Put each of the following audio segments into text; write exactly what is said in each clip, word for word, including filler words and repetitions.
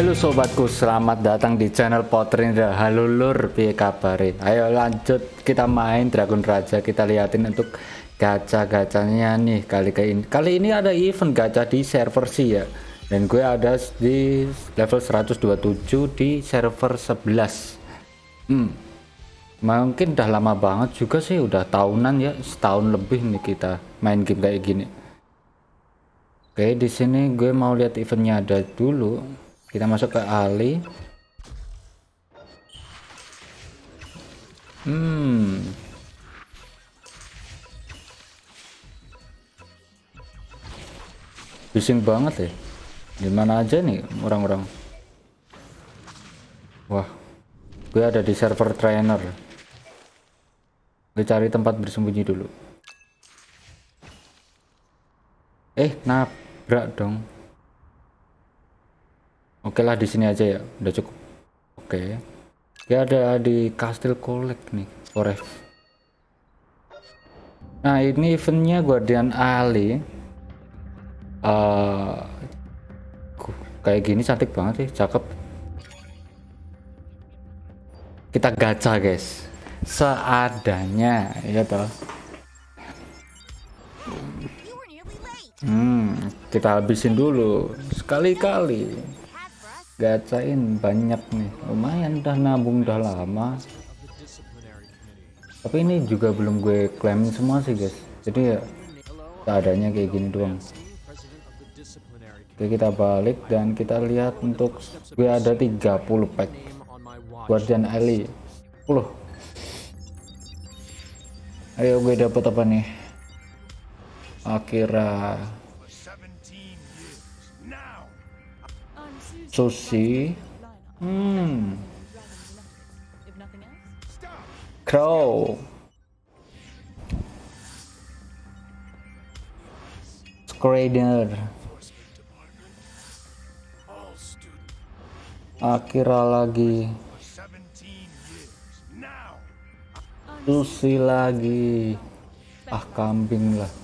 Halo sobatku, selamat datang di channel Potrindra. Halo lur, piye kabare? Ayo lanjut kita main Dragon Raja. Kita liatin untuk gacha-gacanya nih kali ini. Kali ini ada event gacha di server sih ya. Dan gue ada di level seratus dua puluh tujuh di server sebelas. Hmm. Mungkin udah lama banget juga sih, udah tahunan ya, setahun lebih nih kita main game kayak gini. Oke, di sini gue mau lihat eventnya ada dulu. Kita masuk ke Ali. Hmm. Bising banget ya. Dimana aja nih orang-orang? Wah, gue ada di server trainer. Gue cari tempat bersembunyi dulu. Eh, nabrak dong. Oke lah, di sini aja ya, udah cukup. Oke, dia ada di Kastil Kolek nih, Forest. Nah, ini eventnya Guardian Ali. Uh, kayak gini cantik banget sih, cakep. Kita gacha guys, seadanya, ya toh. Hmm, kita habisin dulu sekali-kali. Gacain banyak nih, lumayan udah nabung udah lama, tapi ini juga belum gue klaim semua sih guys, jadi ya seadanya kayak gini doang. Oke, kita balik dan kita lihat untuk gue ada tiga puluh pack Guardian Ali sepuluh. Ayo gue dapet apa nih? Akira, Sushi, hmm, Crow, Scrader, Akira lagi, Sushi lagi, ah kambing lah,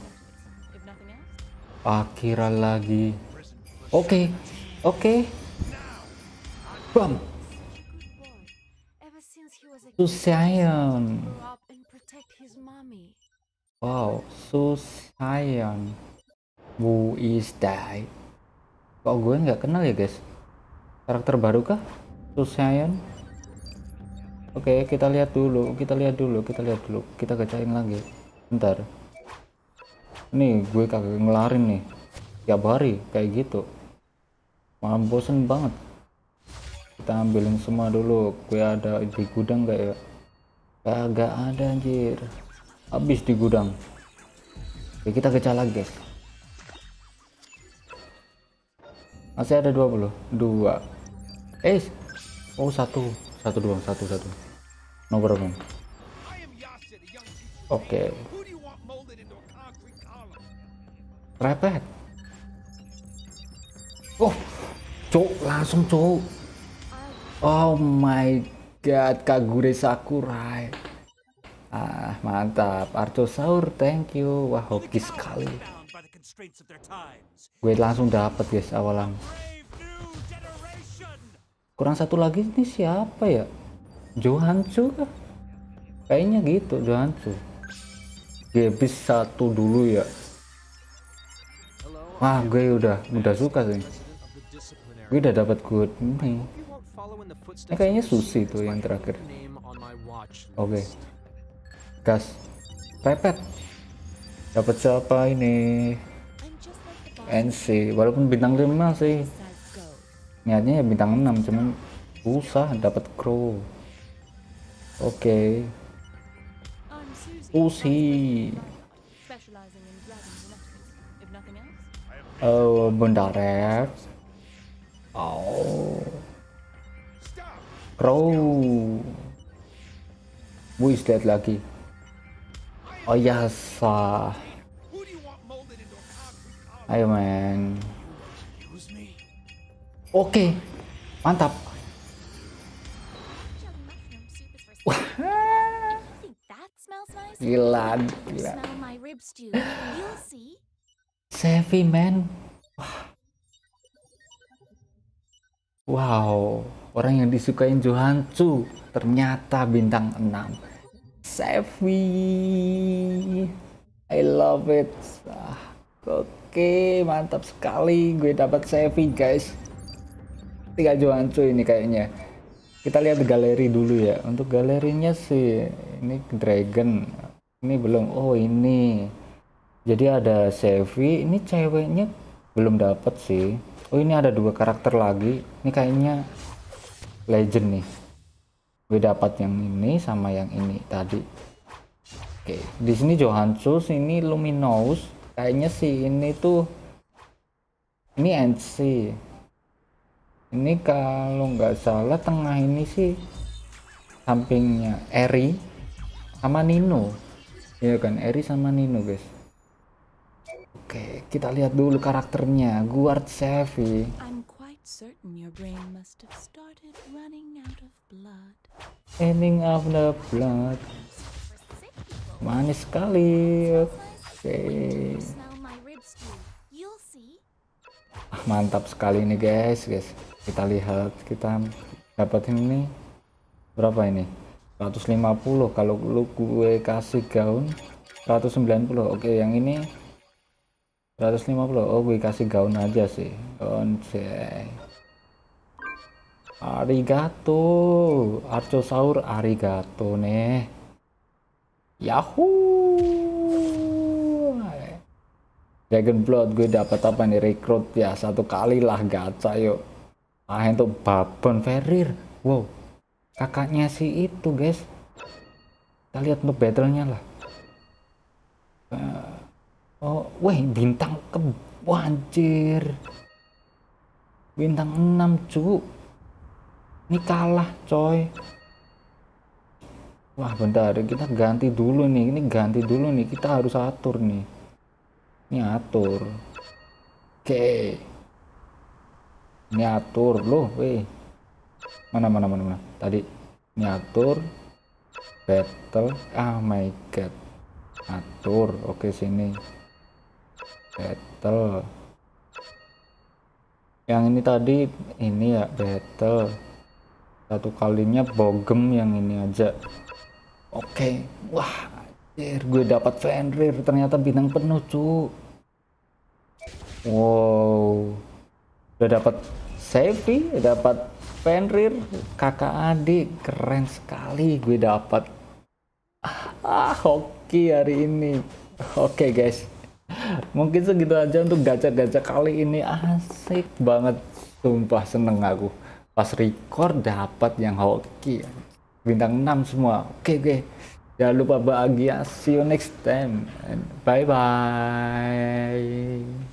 Akira lagi. Oke, oke. Bam. Susayan. Wow, Susayan. Who is that? Kok gue nggak kenal ya guys? Karakter baru kah? Susayan. Oke, kita lihat dulu, kita lihat dulu, kita lihat dulu. Kita gacain lagi. Bentar. Nih, gue kagak ngelarin nih. Tiap hari kayak gitu. Malah bosen banget. Kita ambilin semua dulu. Gue ada di gudang gak ya? Kagak ada anjir, habis di gudang. Oke, kita gacha lagi guys. Masih ada dua puluh dua. Eh, oh satu satu doang, satu satu no problem. Oke, repet. Oh cok, langsung cok. Oh my god, Kagure Sakurai. Ah, mantap. Archosaur, thank you. Wah, hoki sekali. Gue langsung dapat guys awalan. Kurang satu lagi nih, siapa ya? Johansu kah? Kayaknya gitu, Johansu. Gebis satu dulu ya. Wah, gue udah udah suka sih. Gue udah dapat good nih. Ini kayaknya Sushi tuh yang terakhir. Oke, okay. Gas, repet. Dapat siapa ini? N C, walaupun bintang lima sih. Niatnya ya bintang enam, cuman susah dapat Crow. Oke. Okay. Sushi. Oh, bentar. Oh. Crow. Who is that lagi? Oh ya, sah. Ayo men. Oke, mantap. Wah. Gila, gila. Savvy man. Wah. Wow, orang yang disukain Johansu ternyata bintang enam. Sevi, I love it. Ah, oke, mantap sekali. Gue dapat Sevi, guys. Tiga Johansu ini kayaknya. Kita lihat galeri dulu ya. Untuk galerinya sih, ini Dragon. Ini belum. Oh, ini. Jadi ada Sevi. Ini ceweknya belum dapat sih. Oh, ini ada dua karakter lagi. Ini kayaknya legend nih. Gue dapat yang ini sama yang ini tadi. Oke, di sini Johansu, ini Luminous. Kayaknya sih ini tuh ini N C. Ini kalau nggak salah tengah ini sih sampingnya Eri sama Nino. Ya kan, Eri sama Nino, guys. Oke, kita lihat dulu karakternya. Guard Sevi. Certain your brain must have started running out of blood. Ending of the blood. Manis sekali. Oke. Ah, mantap sekali ini, guys, guys. Kita lihat, kita dapat ini berapa ini? seratus lima puluh. Kalau lu gue kasih gaun seratus sembilan puluh. Oke, yang ini seratus lima puluh. Oh, gue kasih gaun aja sih. Onsei. Arigato. Archosaur arigato nih. Yahoo. Dragon Blood, gue dapat apa nih? Rekrut ya, satu kali lah gacha yuk. Ah, untuk Babon Ferrir. Wow, kakaknya si itu, guys. Kita lihat untuk battle-nya lah. Uh, oh, weh, bintang ke anjir. Bintang enam, cu. Ini kalah, coy. Wah, bentar, kita ganti dulu nih. Ini ganti dulu nih. Kita harus atur nih. Ini atur. Oke. Ini atur loh, weh. Mana mana mana mana. Tadi ini atur. Battle. Ah, my god. Atur. Oke, sini. Battle. Yang ini tadi ini ya battle. Satu kalinya bogem yang ini aja. Oke. Wah, anjir, gue dapat Fenrir, ternyata bintang penuh, cu. Wow. Udah dapat Sevi, dapat Fenrir, kakak adik, keren sekali gue dapat. Ah, hoki hari ini. Oke, guys. Mungkin segitu aja untuk gacha-gacha kali ini. Asik banget, sumpah seneng aku. Pas record dapat yang hoki, bintang enam semua. Oke, oke. Jangan lupa bahagia. See you next time. Bye bye.